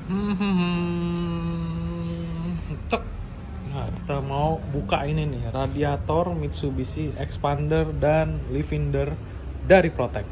Cek. Nah, kita mau buka ini nih, radiator Mitsubishi Expander dan Livinder dari Protek.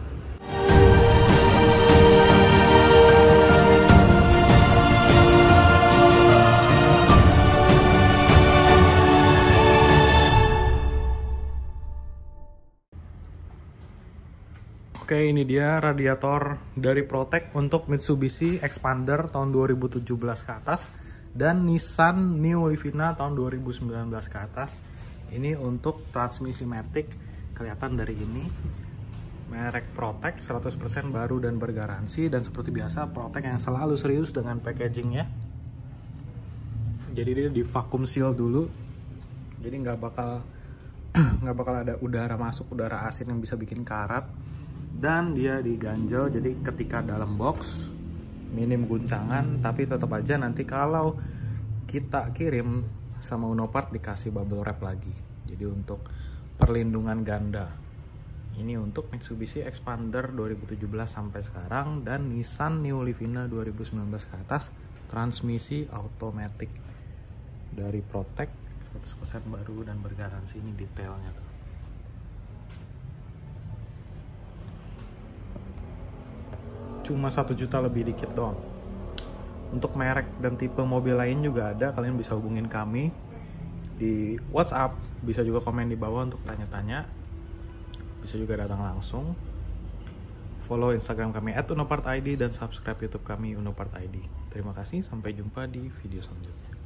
Oke, ini dia radiator dari Protek untuk Mitsubishi Expander tahun 2017 ke atas dan Nissan New Livina tahun 2019 ke atas. Ini untuk transmisi matic, kelihatan dari ini. Merek Protek 100% baru dan bergaransi, dan seperti biasa Protek yang selalu serius dengan packagingnya. Jadi dia di vacuum seal dulu. Jadi nggak bakal ada udara masuk, udara asin yang bisa bikin karat. Dan dia diganjel, jadi ketika dalam box minim guncangan, tapi tetap aja nanti kalau kita kirim sama Unopart dikasih bubble wrap lagi. Jadi untuk perlindungan ganda. Ini untuk Mitsubishi Expander 2017 sampai sekarang dan Nissan New Livina 2019 ke atas, transmisi automatic dari Protek 100% baru dan bergaransi. Ini detailnya tuh. Cuma 1 juta lebih dikit doang. Untuk merek dan tipe mobil lain juga ada, kalian bisa hubungin kami di WhatsApp, bisa juga komen di bawah untuk tanya-tanya, bisa juga datang langsung. Follow Instagram kami @unopartid dan subscribe YouTube kami Unopart ID. Terima kasih, sampai jumpa di video selanjutnya.